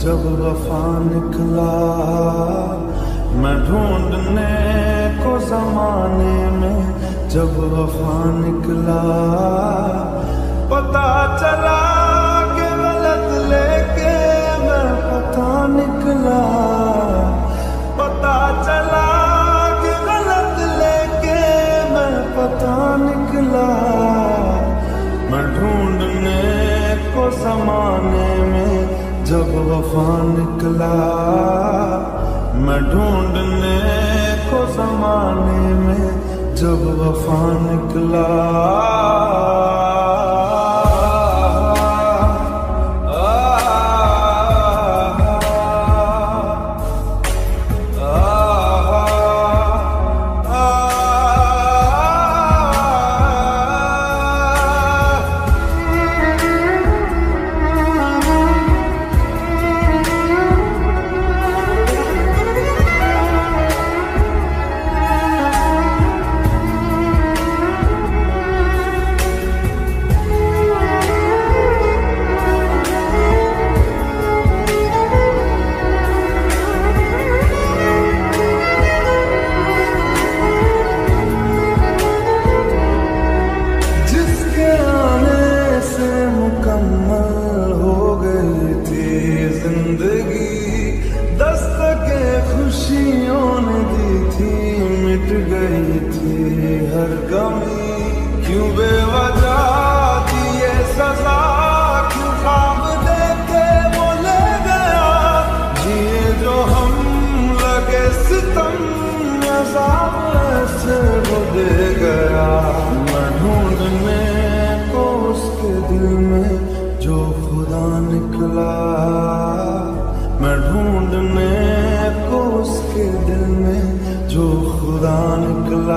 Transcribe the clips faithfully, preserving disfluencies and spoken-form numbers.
जब वफा निकला, मैं ढूंढने को जमाने में जब वफा निकला, पता चला कि गलत लेके मैं पता निकला, पता चला कि गलत लेके मैं पता निकला, मैं ढूंढने को जमाने में जब वफा निकला, मैं ढूंढने को जमाने में जब वफा निकला। खुशियों ने दी थी, मिट गई थी हर कमी, क्यों बेवजह दिए सजा, क्यों ख्वाब देके वो ले गया, जिए जो हम लगे सितम, अज़ाब ऐसे वो दे गया, मैं ढूंढने को उसके दिल में जो खुदा निकला, मैं ढूंढने को उसके दिल में जो खुदा निकला,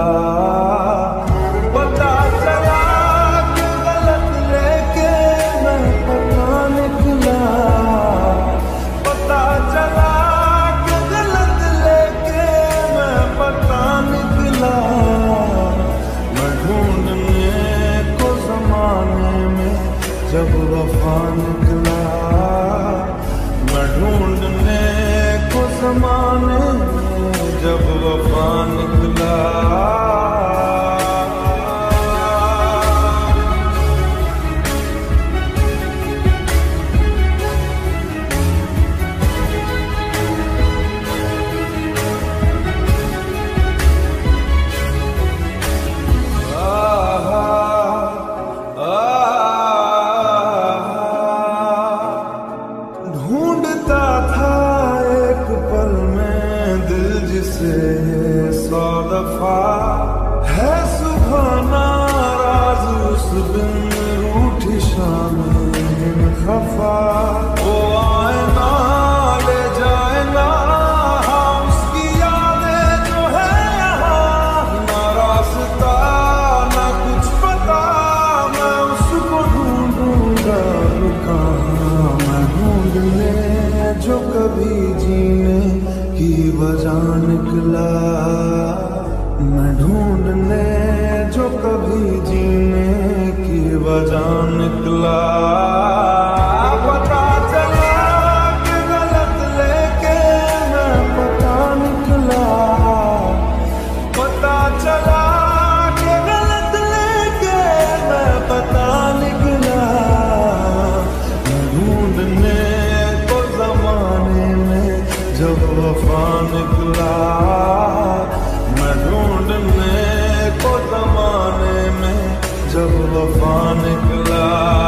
पता चला कि गलत लेके मैं पता निकला, पता चला कि गलत लेके मैं पता निकला, मैं ढूंढने को जमाने में जब वफा निकला, मैं ढूंढने को ज़माने में जब वफा निकला। ढूंढता था एक पल में दिल जिसे सौ दफा, है सुबह नाराज उस दिन रूठी शाम खफा, वो आए ना ले जाए ना उसकी यादें जो है यहाँ, ना रास्ता ना कुछ पता, मैं उसको ढूंढूंगा कहाँ, मैं ढूंढने जो कभी जीने की वजह निकला, मैं ढूंढने जो कभी जीने की वजह निकला, पता चला कि गलत लेके मैं पता निकला, पता चला कि गलत लेके मैं पता निकला, मैं ढूंढने को जमाने में जब वफा निकला, मैं ढूंढने को जमाने में जब वफा निकला।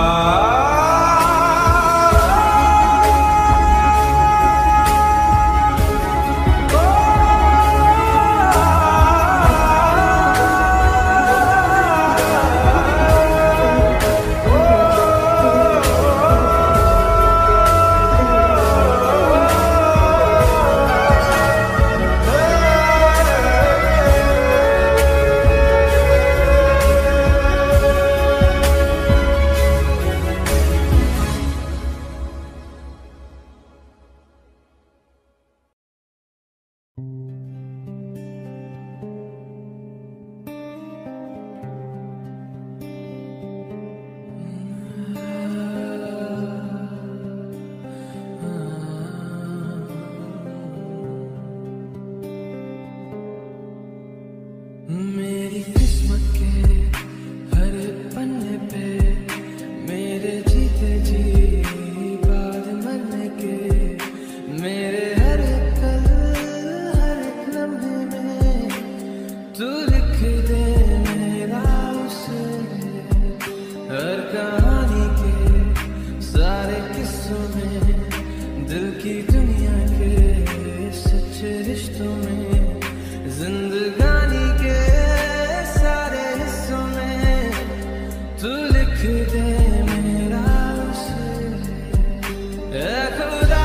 कहानी के सारे किस्सों में, दिल की दुनिया के सच्चे रिश्तों में, जिंदगानी के सारे हिस्सों में तू लिख दे मेरा उसे। ऐ खुदा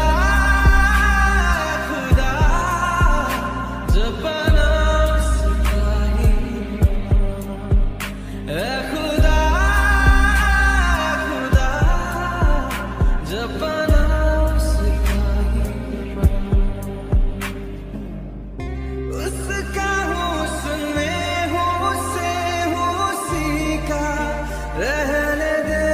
खुदा जब बना उसका ही, ऐ खुदा खुदा जब बना उसका ही, उसका हुस्न में हूँ से हूँ उसी का रहने दे।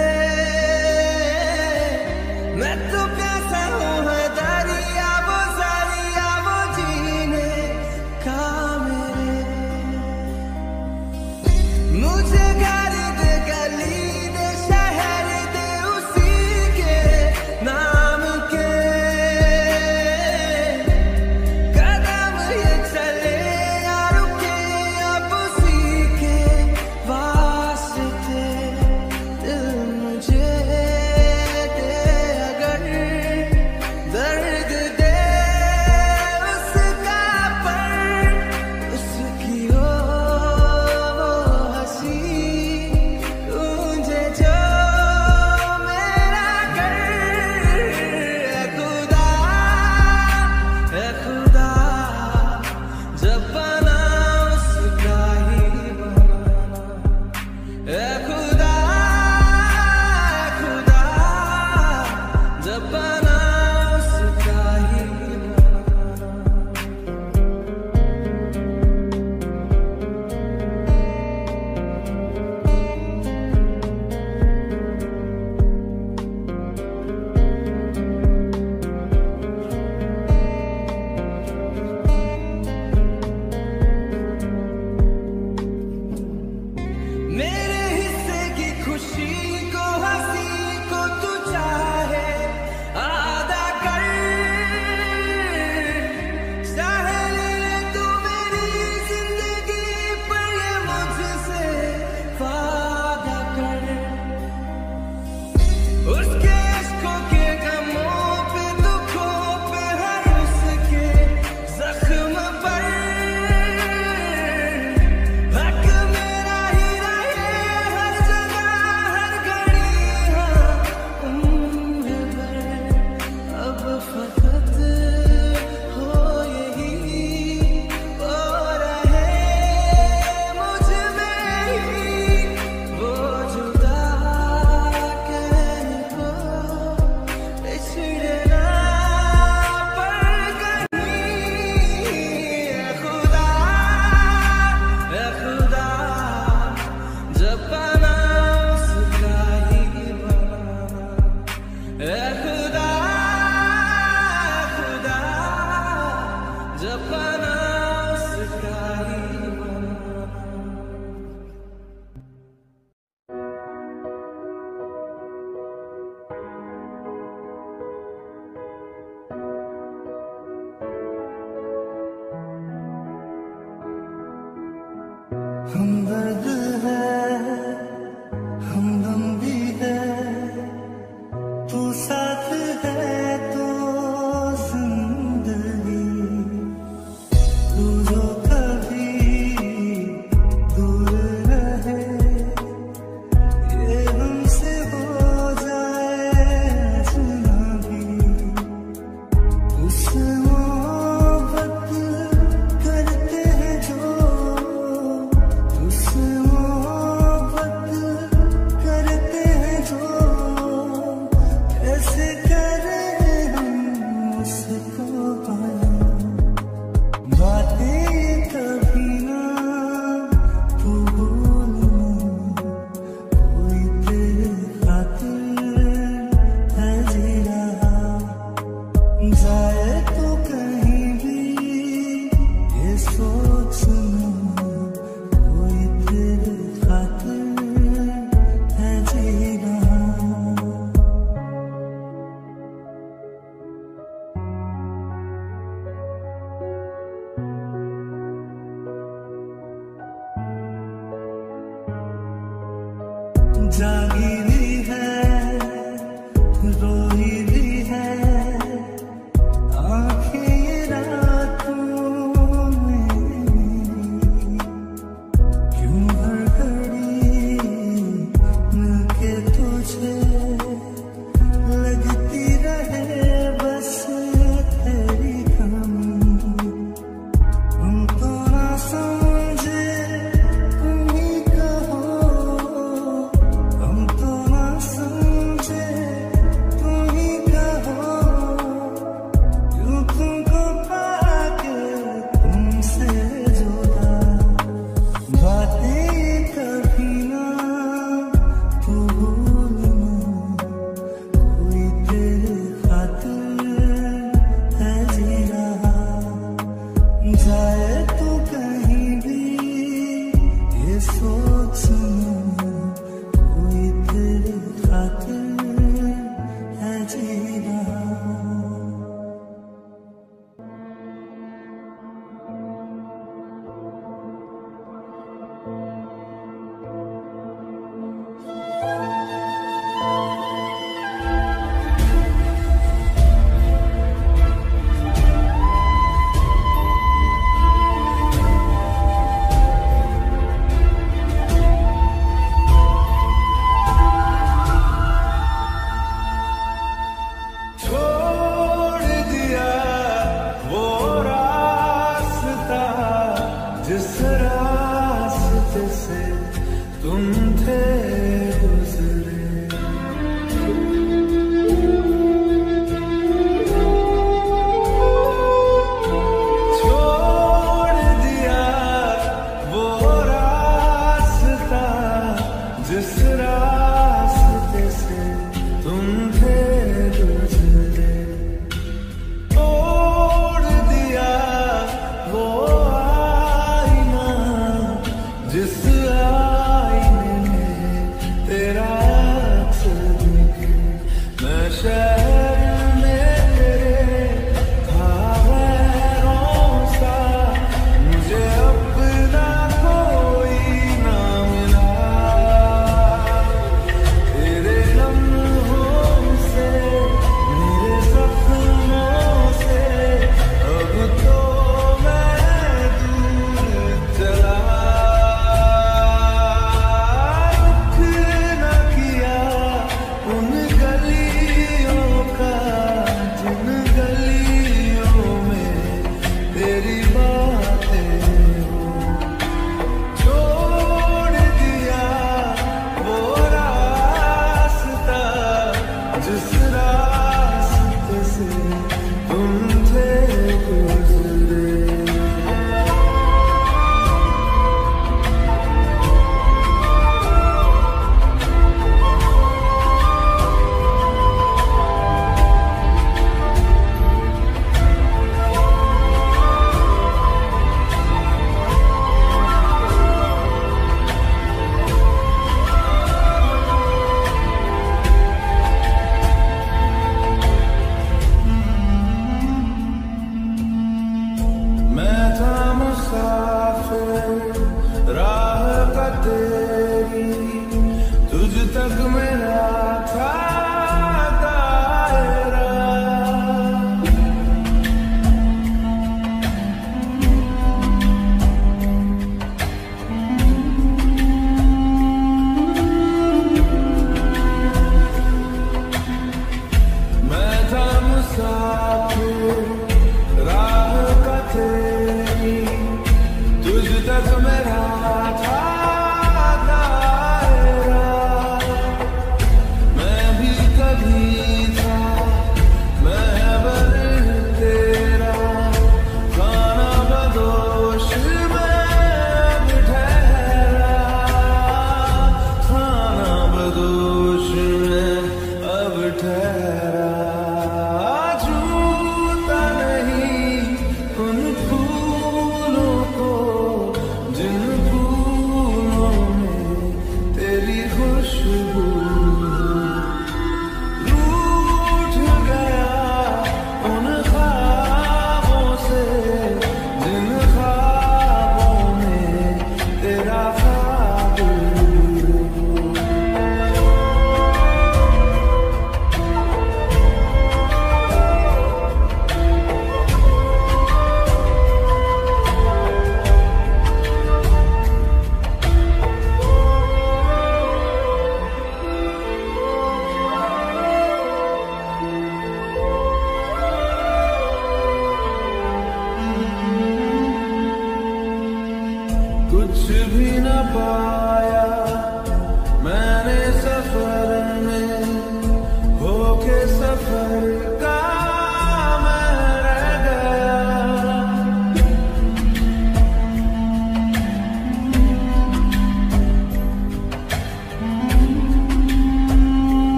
बात है जी।